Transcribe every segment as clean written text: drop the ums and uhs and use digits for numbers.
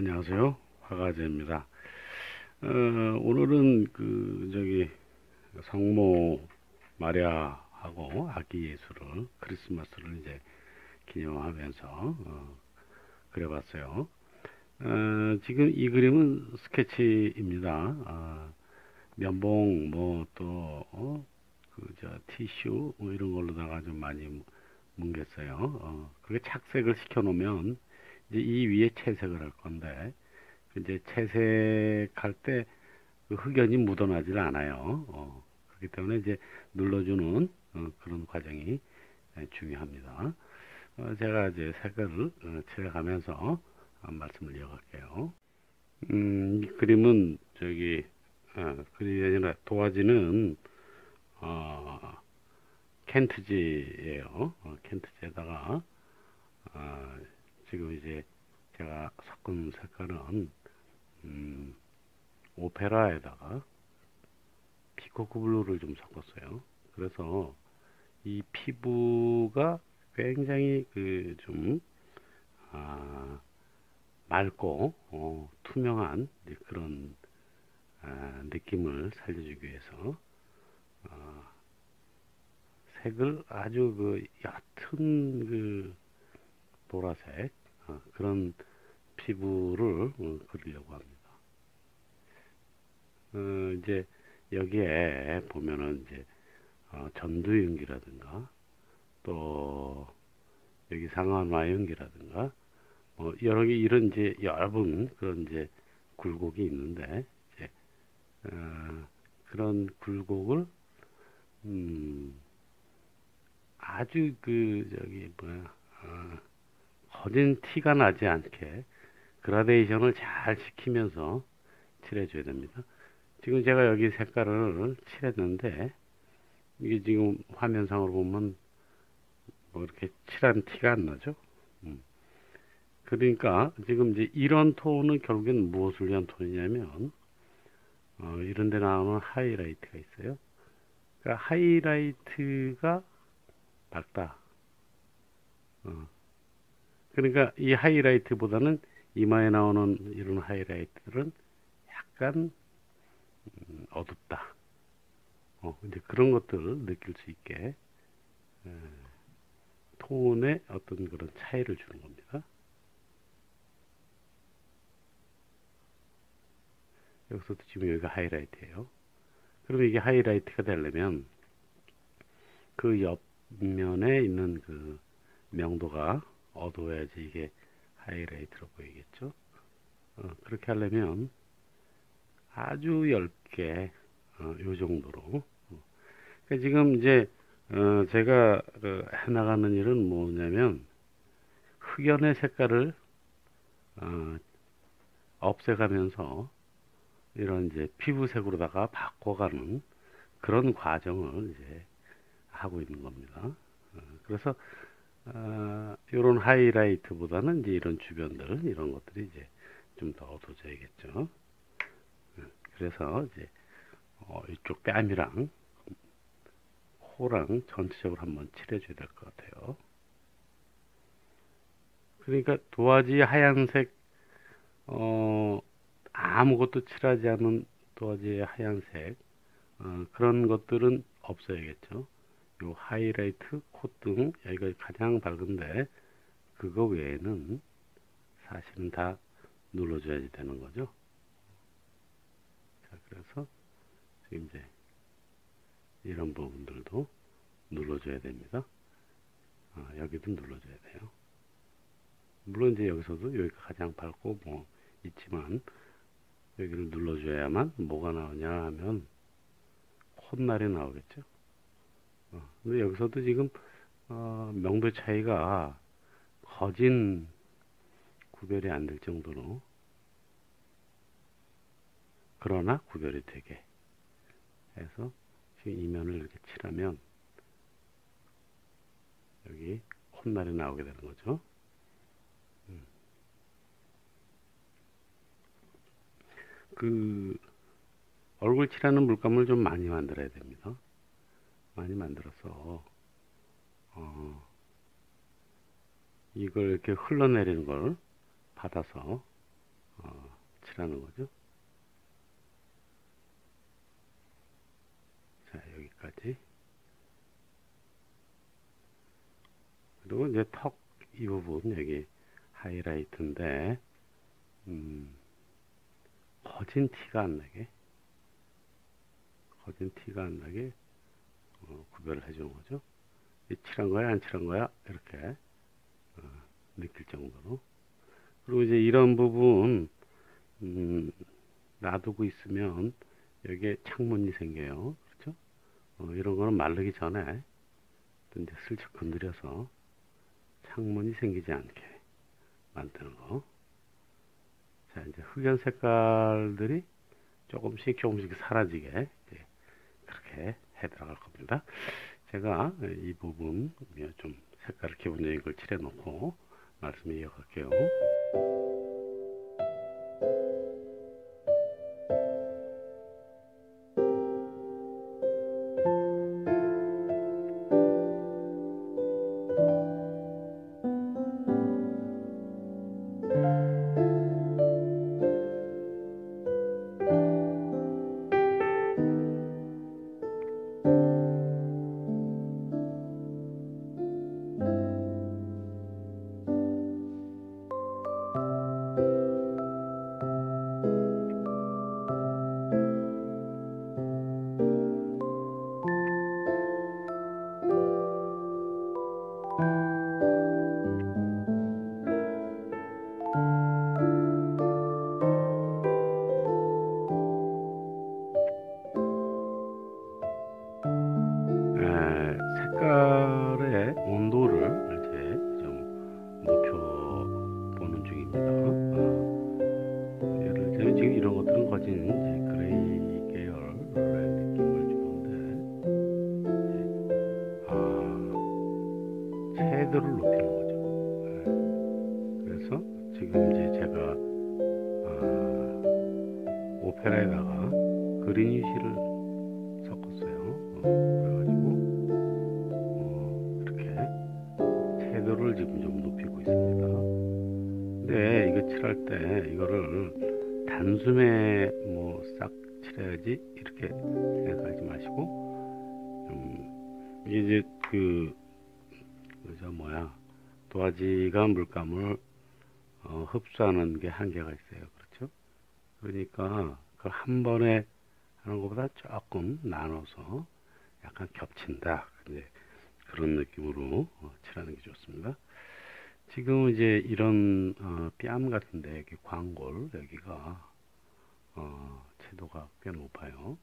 안녕하세요. 화가제입니다. 오늘은 성모 마리아하고 아기 예수를 크리스마스를 이제 기념하면서 그려봤어요. 지금 이 그림은 스케치입니다. 면봉 티슈 이런 걸로다가 좀 많이 뭉갰어요. 그게 착색을 시켜 놓으면 이제 이 위에 채색을 할 건데 이제 채색할 때 그 흑연이 묻어나질 않아요. 그렇기 때문에 이제 눌러주는 그런 과정이 중요합니다. 제가 이제 색을 칠해가면서 말씀을 이어갈게요. 이 그림은 그림이 아니라 도화지는 어, 켄트지예요. 켄트지에다가 어, 지금 이제 제가 섞은 색깔은 음, 오페라에다가 피코크 블루를 좀 섞었어요. 그래서 이 피부가 굉장히 아, 맑고 투명한 그런 느낌을 살려주기 위해서 어, 색을 아주 옅은 보라색 그런 피부를 그리려고 합니다. 이제 여기에 보면은 이제 전두연기라든가 또 여기 상한화연기라든가 뭐 여러 개 이런 이제 얇은 그런 이제 굴곡이 있는데 이제 그런 굴곡을 음, 아주 거진 티가 나지 않게 그라데이션을 잘 시키면서 칠해줘야 됩니다. 지금 제가 여기 색깔을 칠했는데 이게 지금 화면상으로 보면 뭐 이렇게 칠한 티가 안 나죠? 음. 그러니까 지금 이제 이런 톤은 결국엔 무엇을 위한 톤이냐면 이런 데 나오는 하이라이트가 있어요. 그러니까 하이라이트가 밝다. 어. 그러니까 이 하이라이트보다는 이마에 나오는 이런 하이라이트들은 약간 어둡다. 이제 그런 것들을 느낄 수 있게 톤의 어떤 그런 차이를 주는 겁니다. 여기서도 지금 여기가 하이라이트예요. 그러면 이게 하이라이트가 되려면 그 옆면에 있는 그 명도가 어두워야지 이게 하이라이트로 보이겠죠. 그렇게 하려면 아주 얇게 요 정도로. 그러니까 지금 이제 제가 해나가는 일은 뭐냐면 흑연의 색깔을 어, 없애가면서 이런 이제 피부색으로다가 바꿔가는 그런 과정을 이제 하고 있는 겁니다. 그래서 이런 하이라이트보다는 이제 이런 주변들 이런 것들이 이제 좀 더 어두워져야겠죠. 그래서 이제 이쪽 뺨이랑 코랑 전체적으로 한번 칠해줘야 될 것 같아요. 그러니까 도화지 하얀색 아무것도 칠하지 않은 도화지의 하얀색 그런 것들은 없어야겠죠. 요 하이라이트, 콧등 여기가 가장 밝은데 그거 외에는 사실은 다 눌러줘야지 되는 거죠. 자, 그래서 지금 이제 이런 부분들도 눌러줘야 됩니다. 여기도 눌러줘야 돼요. 물론 이제 여기서도 여기가 가장 밝고 뭐 있지만 여기를 눌러줘야만 뭐가 나오냐 하면 콧날이 나오겠죠. 근데 여기서도 지금 명도 차이가 거진 구별이 안 될 정도로 그러나 구별이 되게 해서 지금 이면을 이렇게 칠하면 여기 콧날이 나오게 되는 거죠. 그 얼굴 칠하는 물감을 좀 많이 만들어야 됩니다. 많이 만들어서 어, 이걸 이렇게 흘러내리는 걸 받아서 칠하는 거죠. 자, 여기까지. 그리고 이제 턱 이 부분 여기 하이라이트인데 거진 티가 안 나게 구별을 해주는 거죠. 칠한 거야 안 칠한 거야 이렇게 느낄 정도로. 그리고 이제 이런 부분 놔두고 있으면 여기에 창문이 생겨요. 그렇죠? 이런 거는 마르기 전에 이제 슬쩍 건드려서 창문이 생기지 않게 만드는 거. 자, 이제 흑연 색깔들이 조금씩 사라지게 그렇게 해 들어갈 겁니다. 제가 이 부분 좀 색깔을 기본적인 걸 칠해 놓고 말씀 이어갈게요. 색깔의 온도를 이제 좀 높여보는 중입니다. 예를 들면 지금 이런 것들은 거진 이제 그레이 계열의 느낌을 주는데, 채도를 높이는 거죠. 그래서 지금 이제 제가 오페라에다가 그린이시를 섞었어요. 그래가지고 이렇게 채도를 지금 좀 높이고 있습니다. 근데 이거 칠할 때 이거를 단숨에 뭐 싹 칠해야지 이렇게 생각하지 마시고 이게 이제 도화지가 물감을 흡수하는 게 한계가 있어요. 그렇죠? 그러니까 그걸 한 번에 하는 것보다 조금 나눠서 약간 겹친다. 이제 그런 느낌으로 칠하는 게 좋습니다. 지금 이제 이런 뺨 같은데 여기 광골 여기가 채도가 꽤 높아요.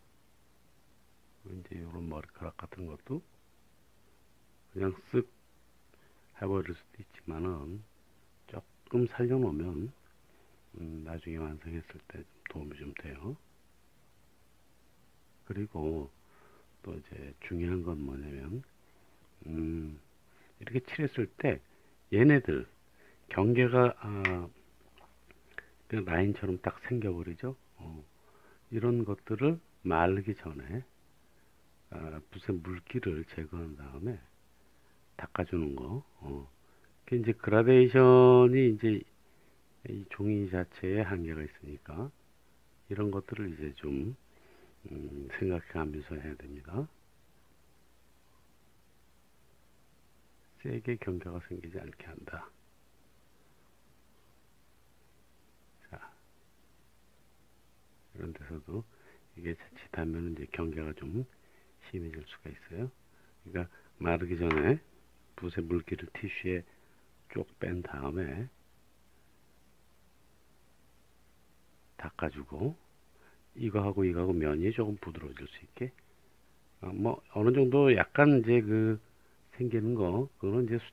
이제 이런 머리카락 같은 것도 그냥 쓱 해버릴 수도 있지만은 조금 살려놓으면 나중에 완성했을 때 도움이 좀 돼요. 그리고 또 이제 중요한 건 뭐냐면 이렇게 칠했을 때 얘네들 경계가 그냥 라인처럼 딱 생겨버리죠. 이런 것들을 마르기 전에 붓의 물기를 제거한 다음에 닦아주는 거. 그 이제 그라데이션이 이제 이 종이 자체에 한계가 있으니까 이런 것들을 이제 좀 생각하면서 해야 됩니다. 세게 경계가 생기지 않게 한다. 자, 이런 데서도 이게 자칫하면 이제 경계가 좀 심해질 수가 있어요. 그러니까 마르기 전에 붓의 물기를 티슈에 쭉 뺀 다음에 닦아주고 이거하고 이거하고 면이 조금 부드러워질 수 있게 뭐 어느 정도 약간 이제 생기는 거 그거는 이제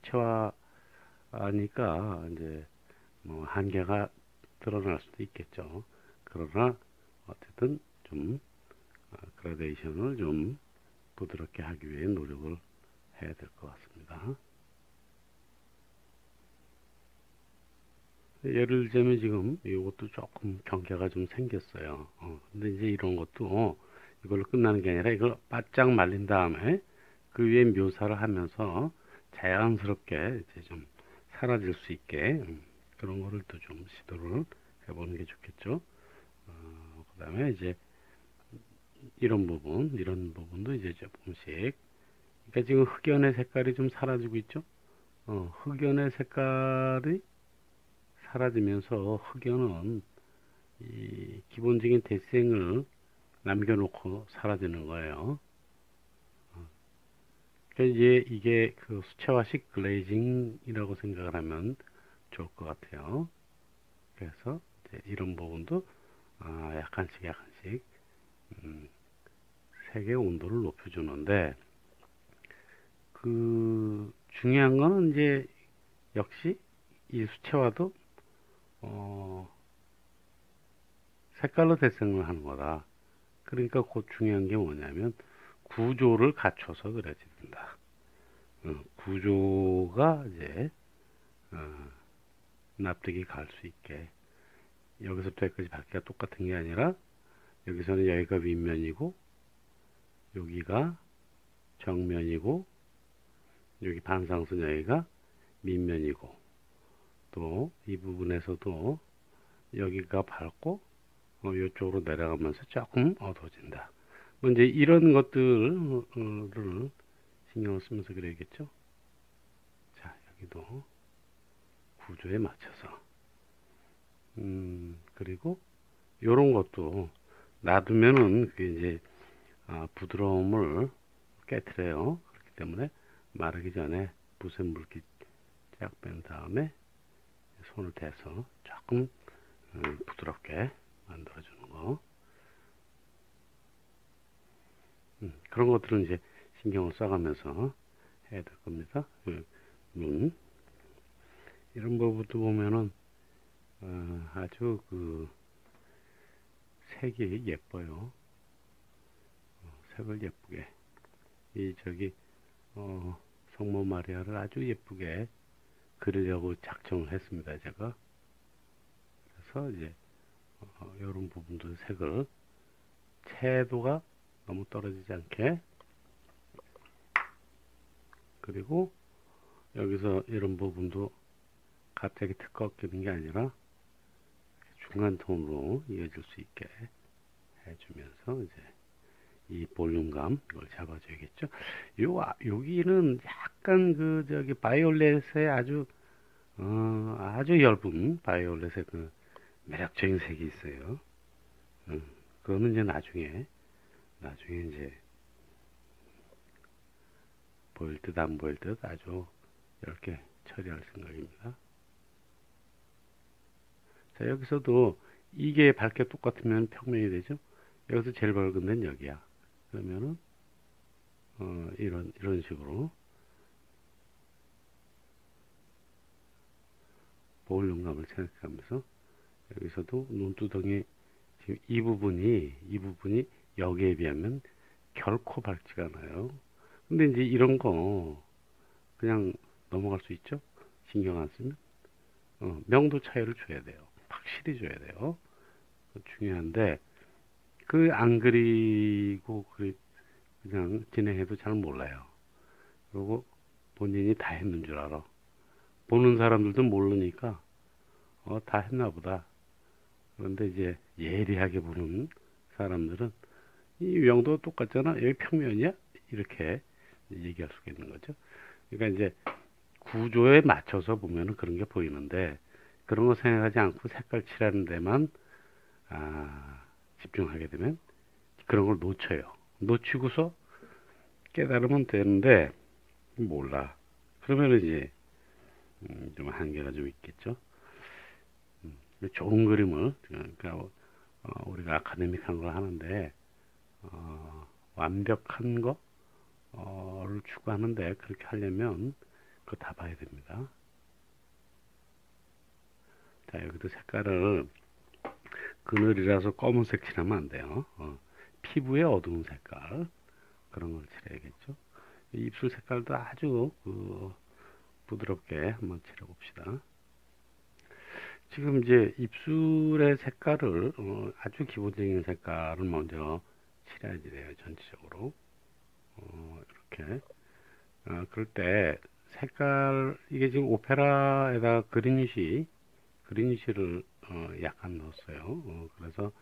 수채화니까 이제 뭐 한계가 드러날 수도 있겠죠. 그러나 어쨌든 좀 그라데이션을 좀 부드럽게 하기 위해 노력을 해야 될 것 같습니다. 예를 들자면 지금 이것도 조금 경계가 좀 생겼어요. 근데 이제 이런 것도 이걸로 끝나는 게 아니라 이걸 바짝 말린 다음에 그 위에 묘사를 하면서 자연스럽게 이제 좀 사라질 수 있게 그런 거를 또 좀 시도를 해보는 게 좋겠죠. 그 다음에 이제 이런 부분도 이제 조금씩. 그러니까 지금 흑연의 색깔이 좀 사라지고 있죠. 흑연의 색깔이 사라지면서 흑연은 이 기본적인 대생을 남겨놓고 사라지는 거예요. 그러니까 이제 이게 그 수채화식 글레이징이라고 생각을 하면 좋을 것 같아요. 그래서 이제 이런 부분도 약간씩 색의 온도를 높여주는데, 그 중요한 거는 이제 역시 이 수채화도 색깔로 대생을 하는 거다. 그러니까 그 중요한 게 뭐냐면 구조를 갖춰서 그려야 된다. 구조가 이제 어, 납득이 갈 수 있게, 여기서부터 여기까지 밝기가 똑같은 게 아니라 여기서는 여기가 윗면이고 여기가 정면이고 여기 반상순 여기가 밑면이고, 또 이 부분에서도 여기가 밝고 이쪽으로 내려가면서 조금 어두워진다. 뭐 이제 이런 것들을 신경을 쓰면서 그려야겠죠. 자, 여기도 구조에 맞춰서 그리고 이런 것도 놔두면은 그게 이제 부드러움을 깨트려요. 그렇기 때문에 마르기 전에 붓에 물기 쫙 뺀 다음에 손을 대서 조금 부드럽게 만들어주는 거. 그런 것들은 이제 신경을 써가면서 해야 될 겁니다. 눈 이런 부분도 보면은 아주 그 색이 예뻐요. 색을 예쁘게, 이 저기 성모 마리아를 아주 예쁘게 그리려고 작정을 했습니다, 제가. 그래서 이제 이런 부분도 색을 채도가 너무 떨어지지 않게, 그리고 여기서 이런 부분도 갑자기 꺾이는 게 아니라 중간 톤으로 이어질 수 있게 해주면서 이제 이 볼륨감 이걸 잡아줘야겠죠. 여기는 약간 그 저기 바이올렛의 아주 엷은 바이올렛의 그 매력적인 색이 있어요. 그거는 이제 나중에 이제 보일 듯 안 보일 듯 아주 얇게 처리할 생각입니다. 자, 여기서도 이게 밝게 똑같으면 평면이 되죠. 여기서 제일 밝은 데는 여기야. 그러면은 이런 식으로 볼륨감을 생각하면서, 여기서도 눈두덩이 지금 이 부분이 여기에 비하면 결코 밝지가 않아요. 근데 이제 이런 거 그냥 넘어갈 수 있죠. 신경 안 쓰면. 명도 차이를 줘야 돼요. 확실히 줘야 돼요. 중요한데 그 안 그리고 그냥 진행해도 잘 몰라요. 그리고 본인이 다 했는 줄 알아. 보는 사람들도 모르니까 다 했나 보다. 그런데 이제 예리하게 보는 사람들은 이 명도 똑같잖아, 여기 평면이야, 이렇게 얘기할 수가 있는 거죠. 그러니까 이제 구조에 맞춰서 보면은 그런 게 보이는데, 그런 거 생각하지 않고 색깔 칠하는 데만 집중하게 되면 그런 걸 놓쳐요. 놓치고서 깨달으면 되는데 몰라. 그러면 이제 좀 한계가 좀 있겠죠. 좋은 그림을, 그러니까 우리가 아카데믹한 걸 하는데 완벽한 거를 추구하는데, 그렇게 하려면 그거 다 봐야 됩니다. 자, 여기도 색깔을 그늘이라서 검은색 칠하면 안 돼요. 피부의 어두운 색깔, 그런 걸 칠해야겠죠. 입술 색깔도 아주 부드럽게 한번 칠해봅시다. 지금 이제 입술의 색깔을 아주 기본적인 색깔을 먼저 칠해야지 돼요. 전체적으로 이렇게. 그럴 때 색깔, 이게 지금 오페라에다 그리니시를 약간 넣었어요. 그래서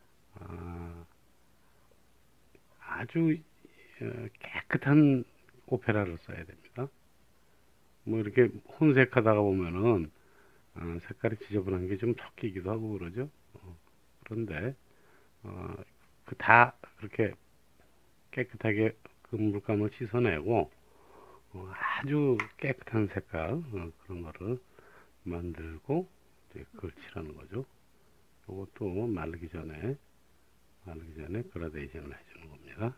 아주 깨끗한 오페라를 써야 됩니다. 뭐 이렇게 혼색하다가 보면은 색깔이 지저분한 게 좀 섞이기도 하고 그러죠. 그런데 그 다 그렇게 깨끗하게 그 물감을 씻어내고 아주 깨끗한 색깔 그런 거를 만들고 이제 그걸 칠하는 거죠. 이것도 마르기 전에 그라데이션을 해주는 겁니다.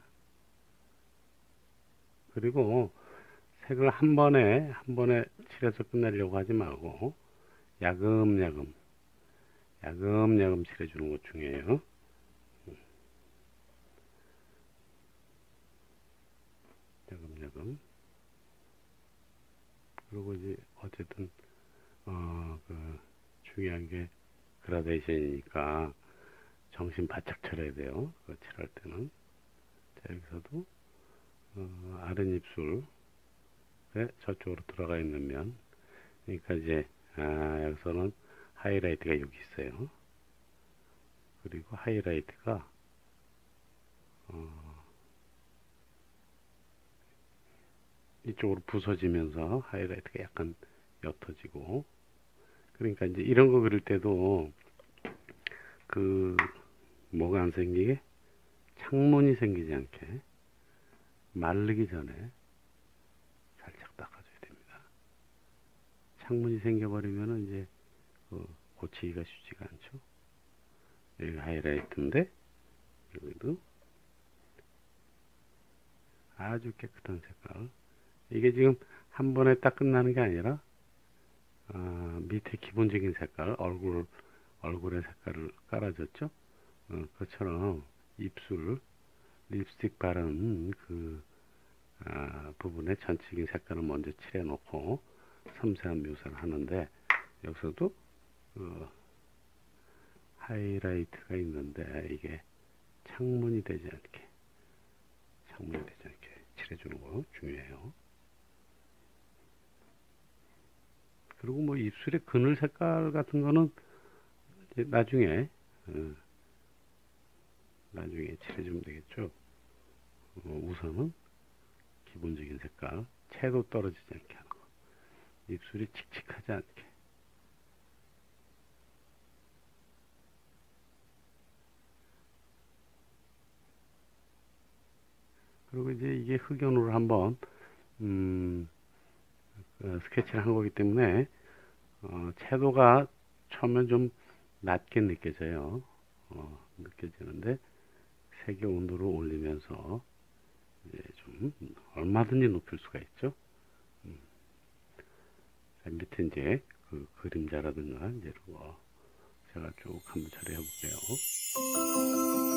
그리고 색을 한 번에 칠해서 끝내려고 하지 말고 야금야금 칠해주는 것 중요해요. 야금야금. 그리고 이제 어쨌든 그 중요한 게 그라데이션이니까 정신 바짝 차려야 돼요. 그 칠할 때는. 자, 여기서도 아랫입술에 저쪽으로 들어가 있는 면. 그러니까 이제 여기서는 하이라이트가 여기 있어요. 그리고 하이라이트가 이쪽으로 부서지면서 하이라이트가 약간 옅어지고, 그러니까 이제 이런 거 그릴 때도 그 뭐가 안 생기게, 창문이 생기지 않게 마르기 전에 살짝 닦아줘야 됩니다. 창문이 생겨버리면은 이제 고치기가 쉽지가 않죠. 여기 하이라이트인데 여기도 아주 깨끗한 색깔. 이게 지금 한 번에 딱 끝나는 게 아니라 밑에 기본적인 색깔, 얼굴의 색깔을 깔아줬죠. 그것처럼 입술, 립스틱 바른 그 부분에 전체적인 색깔을 먼저 칠해 놓고 섬세한 묘사를 하는데, 여기서도 하이라이트가 있는데 이게 창문이 되지 않게 칠해주는 거 중요해요. 그리고 뭐 입술의 그늘 색깔 같은 거는 이제 나중에 칠해주면 되겠죠. 우선은 기본적인 색깔, 채도 떨어지지 않게 하는 거. 입술이 칙칙하지 않게. 그리고 이제 이게 흑연으로 한번 스케치를 한 거기 때문에 채도가 처음엔 좀 낮게 느껴져요. 느껴지는데 색의 온도를 올리면서 이제 좀 얼마든지 높일 수가 있죠. 밑에 이제 그 그림자라든가 이제 이런 거 제가 쭉 한번 처리해 볼게요.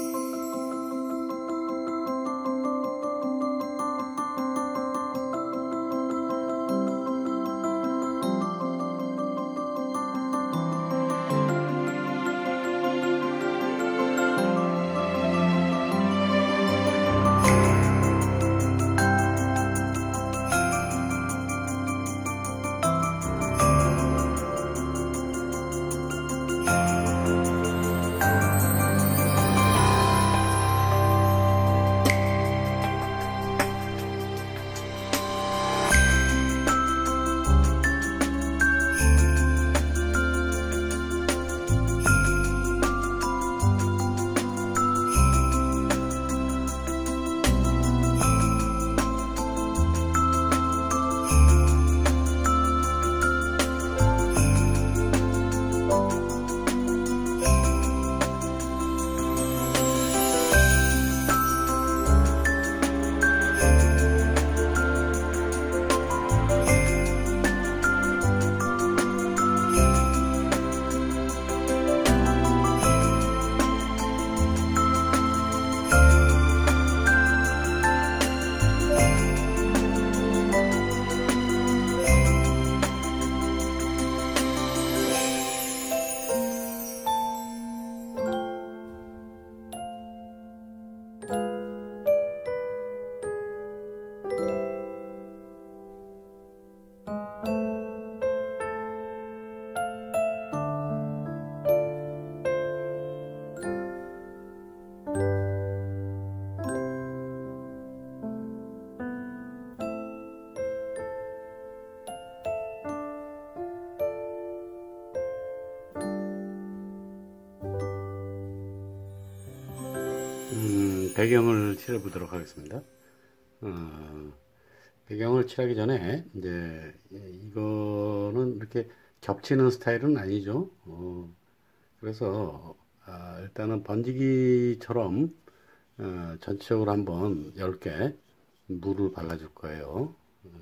배경을 칠해 보도록 하겠습니다. 어, 배경을 칠하기 전에 이제 이거는 이렇게 겹치는 스타일은 아니죠. 그래서 일단은 번지기처럼 전체적으로 한번 10개 물을 발라줄 거예요.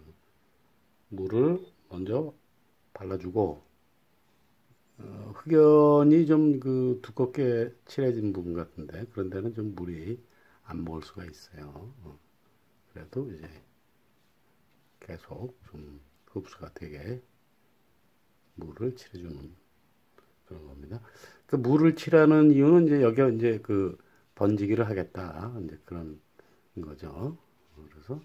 물을 먼저 발라주고 흑연이 좀 그 두껍게 칠해진 부분 같은데 그런 데는 좀 물이 안 먹을 수가 있어요. 그래도 이제 계속 좀 흡수가 되게 물을 칠해주는 그런 겁니다. 그 물을 칠하는 이유는 이제 여기가 이제 그 번지기를 하겠다 이제 그런 거죠. 그래서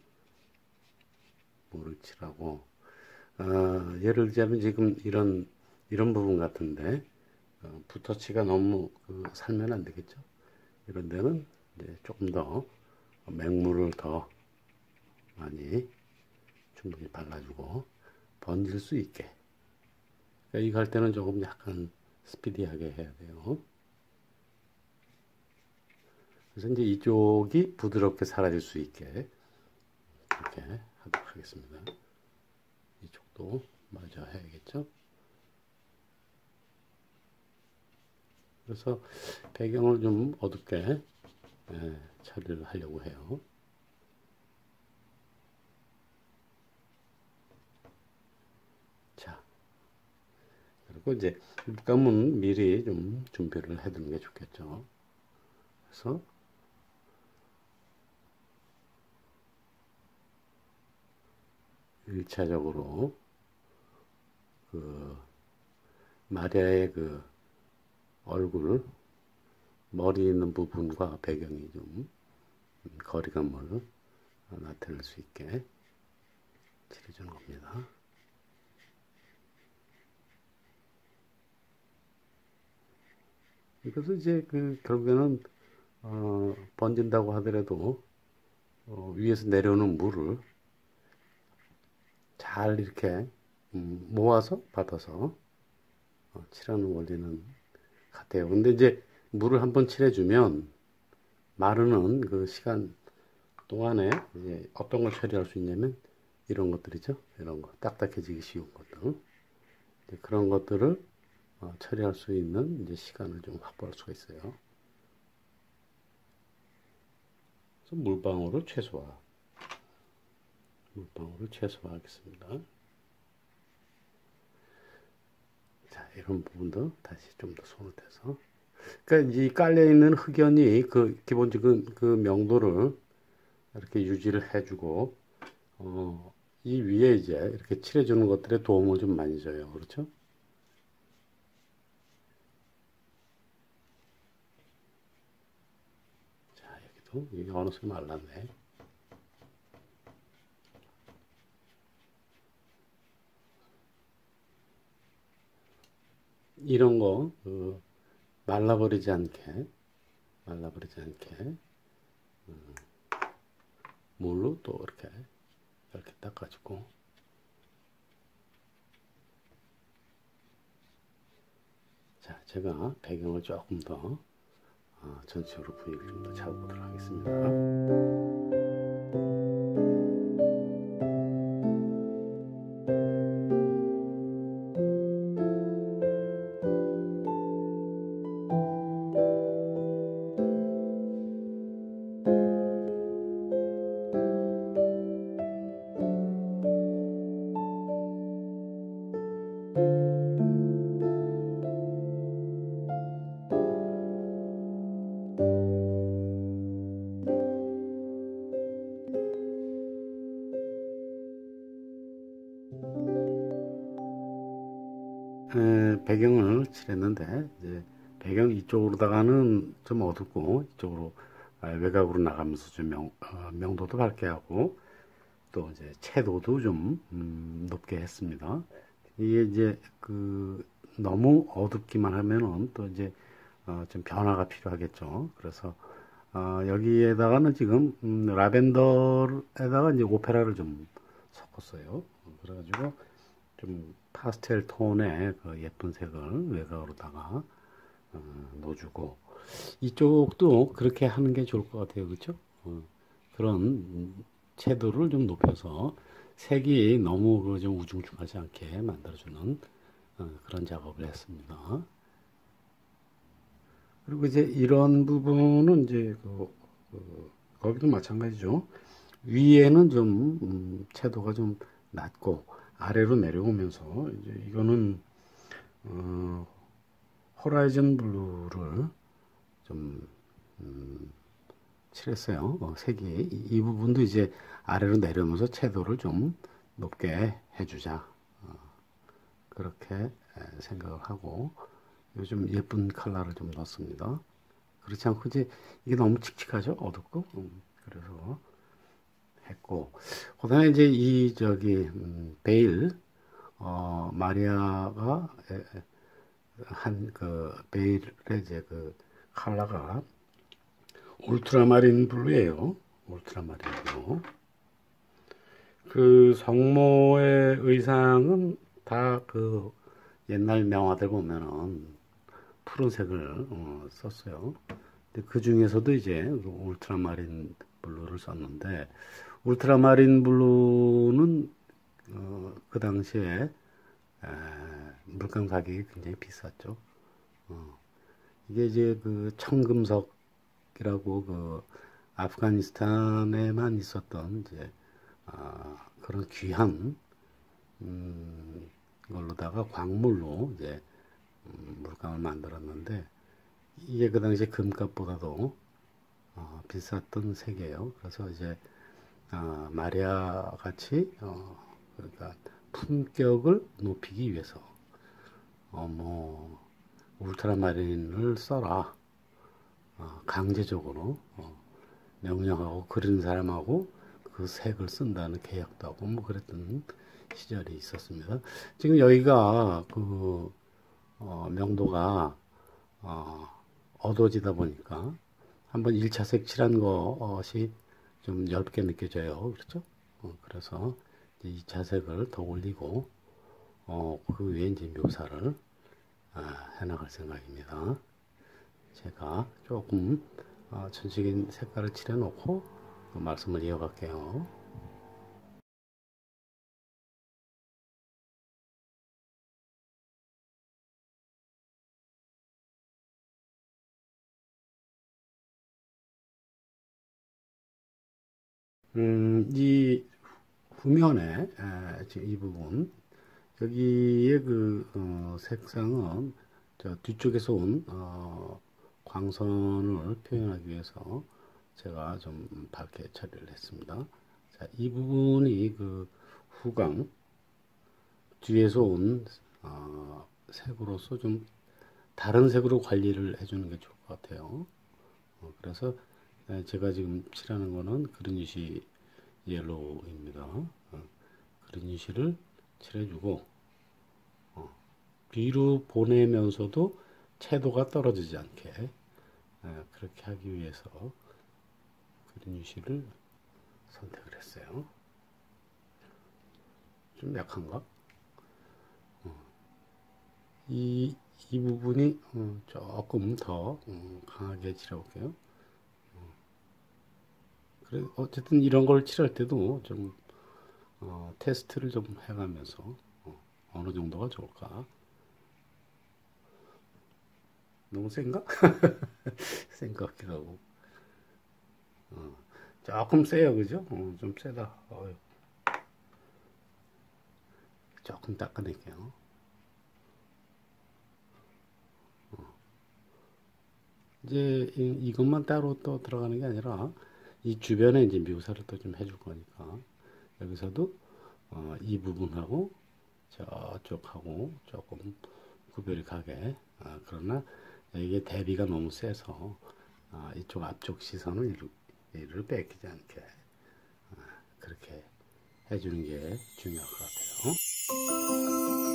물을 칠하고 예를 들자면 지금 이런 부분 같은데 붓터치가 너무 살면 안 되겠죠. 이런 데는 이제 조금 더 맹물을 더 많이 충분히 발라주고 번질 수 있게. 그러니까 이거 할 때는 조금 약간 스피디하게 해야 돼요. 그래서 이제 이쪽이 부드럽게 사라질 수 있게 이렇게 하도록 하겠습니다. 이쪽도 마저 해야겠죠. 그래서 배경을 좀 어둡게 처리를 하려고 해요. 자, 그리고 이제 물감은 미리 좀 준비를 해두는 게 좋겠죠. 그래서 일차적으로 그 마리아의 그 얼굴 머리 있는 부분과 배경이 좀 거리감을 나타낼 수 있게 칠해주는 겁니다. 그래서 이제 그 결국에는 번진다고 하더라도 위에서 내려오는 물을 잘 이렇게 모아서 받아서 칠하는 원리는 같아요. 근데 이제 물을 한번 칠해주면 마르는 그 시간 동안에 이제 어떤 걸 처리할 수 있냐면 이런 것들이죠. 이런 거 딱딱해지기 쉬운 것들 그런 것들을 처리할 수 있는 이제 시간을 좀 확보할 수가 있어요. 그래서 물방울을 최소화하겠습니다. 자, 이런 부분도 다시 좀 더 손을 대서. 그러니까 이 깔려 있는 흑연이 그 기본적인 그 명도를 이렇게 유지를 해주고, 이 위에 이제 이렇게 칠해주는 것들에 도움을 좀 많이 줘요. 그렇죠? 자, 여기도 이게 어느새 말랐네. 이런 거 말라버리지 않게 물로 또 이렇게 닦아주고 자 제가 배경을 조금 더 전체적으로 분위기를 좀 더 잡아보도록 하겠습니다. 배경을 칠했는데 이제 배경 이쪽으로다가는 좀 어둡고 이쪽으로 외곽으로 나가면서 좀 명도도 밝게 하고 또 이제 채도도 좀 높게 했습니다. 이게 이제 그 너무 어둡기만 하면은 또 이제 좀 변화가 필요하겠죠. 그래서 여기에다가는 지금 라벤더에다가 이제 오페라를 좀 섞었어요. 그래가지고 좀 파스텔 톤의 그 예쁜 색을 외곽으로다가 넣어주고 이쪽도 그렇게 하는 게 좋을 것 같아요. 그렇죠? 그런 채도를 좀 높여서 색이 너무 좀 우중충하지 않게 만들어주는 그런 작업을 했습니다. 그리고 이제 이런 부분은 이제 거기도 마찬가지죠. 위에는 좀 채도가 좀 낮고 아래로 내려오면서 이제 이거는 호라이즌 블루를 좀 칠했어요. 색이 이 부분도 이제 아래로 내려오면서 채도를 좀 높게 해주자. 그렇게 생각을 하고 요즘 예쁜 컬러를 좀 넣습니다. 그렇지 않고 이제 이게 너무 칙칙하죠? 어둡고. 그래서 했고 그다음에 이제 이 저기 베일 마리아가 한 그 베일의 이제 그 컬러가 울트라마린 블루예요. 울트라마린 블루. 그 성모의 의상은 다 그 옛날 명화들 보면은 푸른색을 썼어요. 근데 그 중에서도 이제 울트라마린 블루를 썼는데 울트라마린 블루는 그 당시에 물감 가격이 굉장히 비쌌죠. 이게 이제 그 청금석이라고 그 아프가니스탄에만 있었던 이제 그런 귀한 걸로다가 광물로 이제 물감을 만들었는데 이게 그 당시에 금값보다도 비쌌던 색이에요. 그래서 이제 마리아 같이 그러니까 품격을 높이기 위해서 뭐 울트라마린을 써라 강제적으로 명령하고 그리는 사람하고 그 색을 쓴다는 계약도 하고 뭐 그랬던 시절이 있었습니다. 지금 여기가 그 명도가 어두워지다 보니까 한번 1차 색칠한 것이 좀 얇게 느껴져요. 그렇죠? 그래서 2차 색을 더 올리고 그 위에 이제 묘사를 해나갈 생각입니다. 제가 조금 전체적인 색깔을 칠해 놓고 말씀을 이어갈게요. 이 후면에 지금 이 부분 여기에 그 색상은 저 뒤쪽에서 온 광선을 표현하기 위해서 제가 좀 밝게 처리를 했습니다. 자, 이 부분이 그 후광 뒤에서 온 색으로서 좀 다른 색으로 관리를 해주는 게 좋을 것 같아요. 그래서 제가 지금 칠하는 거는 그린이시 옐로우입니다. 그린이시를 칠해주고 뒤로 보내면서도 채도가 떨어지지 않게 그렇게 하기 위해서 그린이시를 선택을 했어요. 좀 약한가? 이 부분이 조금 더 강하게 칠해볼게요. 그래, 어쨌든 이런 걸 칠할 때도 좀 테스트를 좀 해가면서 어느 정도가 좋을까? 너무 센가? 센 것 같기도 하고. 조금 세요, 그죠? 좀 세다. 조금 닦아낼게요. 이제 이것만 따로 또 들어가는 게 아니라 이 주변에 이제 묘사를 또 좀 해줄 거니까 여기서도 이 부분하고 저쪽하고 조금 구별이 가게 그러나 이게 대비가 너무 세서 이쪽 앞쪽 시선을 이를 뺏기지 않게 그렇게 해주는 게 중요할 것 같아요.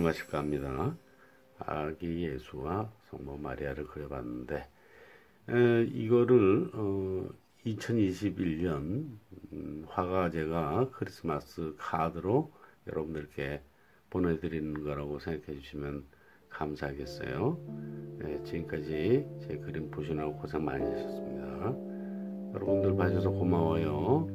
마실까 합니다. 아기 예수와 성모 마리아를 그려봤는데 이거를 2021년 화가제가 크리스마스 카드로 여러분들께 보내드리는 거라고 생각해 주시면 감사하겠어요. 네, 지금까지 제 그림 보시느라고 고생 많이 하셨습니다. 여러분들 봐주셔서 고마워요.